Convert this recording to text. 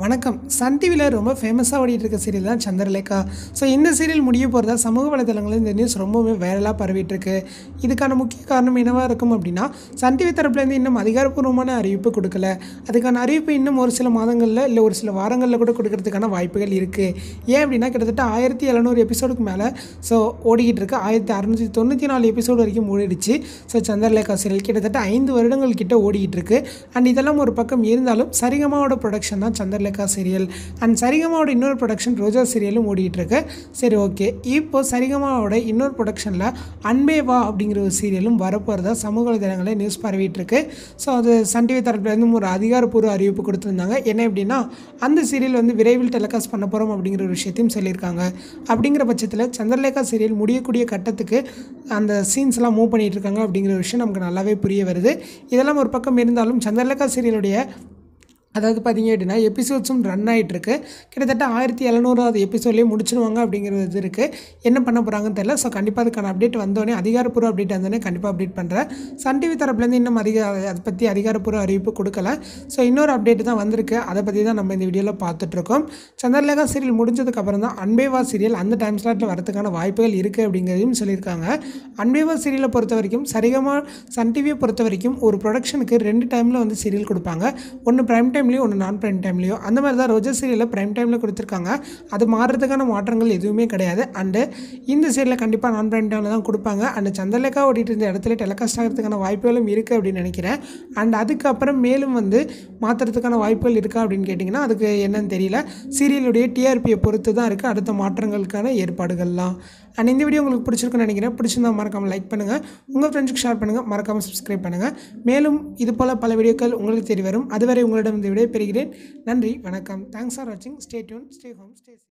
வணக்கம். சன் டிவியில் ரொம்ப ஃபேமஸாக ஓடிட்டு இருக்க சீரியல் தான் சந்திரலேகா. ஸோ இந்த சீரியல் முடிய போகிறதா சமூக வலைதளங்களில் இந்த நியூஸ் ரொம்பவே வைரலாக பரவிட்டுருக்கு. இதுக்கான முக்கிய காரணம் என்னவாக இருக்கும் அப்படின்னா, சன் டிவி தரப்புலேருந்து இன்னும் அதிகாரப்பூர்வமான அறிவிப்பு கொடுக்கல. அதுக்கான அறிவிப்பு இன்னும் ஒரு சில மாதங்களில் இல்லை ஒரு சில வாரங்களில் கூட கொடுக்கறதுக்கான வாய்ப்புகள் இருக்குது. ஏன் அப்படின்னா கிட்டத்தட்ட 1700 எபிசோடுக்கு மேலே ஓடிக்கிட்டு இருக்கு. 1694 எபிசோடு வரைக்கும் ஓடிடுச்சு. ஸோ சந்திரலேகா சீரியல் கிட்டத்தட்ட 5 வருடங்கள் கிட்ட ஓடிக்கிட்டு இருக்கு. அண்ட் இதெல்லாம் ஒரு பக்கம் இருந்தாலும் சரிகமாவோட ப்ரொடக்ஷன் தான் சந்திரலேகா சீரியல். அண்ட் சரிகமாவோட இன்னொரு ப்ரொடக்ஷன் ரோஜா சீரியலும் ஓடிட்டு இருக்கு. சரி, ஓகே. இப்போ சரிகமாவோட இன்னொரு ப்ரொடக்ஷனில் அன்பே வா அப்படிங்கிற ஒரு சீரியலும் வரப்போகிறதா சமூக வலைதளங்களில் நியூஸ் பரவிட்டு இருக்கு. ஸோ அது சன் டிவி தரப்புலேருந்து ஒரு அதிகாரப்பூர்வ அறிவிப்பு கொடுத்துருந்தாங்க. என்ன எப்படின்னா, அந்த சீரியல் விரைவில் டெலிகாஸ்ட் பண்ண போகிறோம் அப்படிங்கிற ஒரு விஷயத்தையும் சொல்லியிருக்காங்க. அப்படிங்கிற பட்சத்தில் சந்திரலேகா சீரியல் முடியக்கூடிய கட்டத்துக்கு அந்த சீன்ஸ்லாம் மூவ் பண்ணிகிட்டு இருக்காங்க அப்படிங்கிற ஒரு விஷயம் நமக்கு நல்லாவே புரிய வருது. இதெல்லாம் ஒரு பக்கம் இருந்தாலும் சந்திரலேகா சீரியலுடைய அதாவது பார்த்திங்க அப்படின்னா எபிசோட்ஸும் ரன் ஆகிட்டுருக்கு. கிட்டத்தட்ட 1700வது எபிசோட்லேயே முடிச்சிடுவாங்க அப்படிங்கிறது இது இருக்குது. என்ன பண்ண போகிறாங்கன்னு தெரியல. ஸோ கண்டிப்பாக அதுக்கான அப்டேட் வந்தோடனே, அதிகாரப்பூர்வ அப்டேட் வந்தோடனே கண்டிப்பாக அப்டேட் பண்ணுறேன். சன் டிவி தரப்புலேருந்து இன்னும் அதை பற்றி அதிகாரப்பூர்வ அறிவிப்பு கொடுக்கல. ஸோ இன்னொரு அப்டேட் தான் வந்திருக்கு. அதை பற்றி தான் நம்ம இந்த வீடியோவில் பார்த்துட்ருக்கோம். சந்திரலேகா சீரியல் முடிஞ்சதுக்கப்புறம் தான் அன்பேவா சீரியல் அந்த டைம் ஸ்லாட்டில் வரதுக்கான வாய்ப்புகள் இருக்குது அப்படிங்கிறதையும் சொல்லியிருக்காங்க. அன்பேவா சீரியலை பொறுத்த வரைக்கும் சரிகமா சன் டிவியை பொறுத்த வரைக்கும் ஒரு ப்ரொடக்ஷனுக்கு 2 டைமில் சீரியல் கொடுப்பாங்க. ஒன்று பிரைம் டைம்லேயோ ஒன்று நான் பிரைம் டைம்லேயோ. அந்த மாதிரி தான் ரோஜா சீரியலில் பிரைம் டைமில் கொடுத்துருக்காங்க. அது மாறுறதுக்கான மாற்றங்கள் எதுவுமே கிடையாது. அண்டு இந்த சீரியலில் கண்டிப்பாக நான் பிரைம் டைமில் தான் கொடுப்பாங்க. அண்டு சந்திரலேகா ஓடிட்டு இருந்த இடத்துல டெலிகாஸ்ட் ஆகிறதுக்கான வாய்ப்புகளும் இருக்குது அப்படின்னு நினைக்கிறேன். அண்ட் அதுக்கப்புறம் மேலும் மாற்றுறதுக்கான வாய்ப்புகள் இருக்கா அப்படின்னு கேட்டிங்கன்னா அதுக்கு என்னன்னு தெரியல. சீரியலுடைய டிஆர்பியை பொறுத்து தான் இருக்குது அடுத்த மாற்றங்களுக்கான ஏற்பாடுகள்லாம். அண்ட் இந்த வீடியோ உங்களுக்கு பிடிச்சிருக்குன்னு நினைக்கிறேன். பிடிச்சிருந்தா மறக்காமல் லைக் பண்ணுங்கள், உங்கள் ஃப்ரெண்ட்ஸுக்கு ஷேர் பண்ணுங்கள், மறக்காமல் சப்ஸ்கிரைப் பண்ணுங்கள். மேலும் இது போல் பல வீடியோக்கள் உங்களுக்கு தெரிய வரும். அதுவரை உங்களிடம் இந்த விடை பெறுகிறேன். நன்றி, வணக்கம். தேங்க்ஸ் ஃபார் வாட்சிங். Stay tune, stay home, stay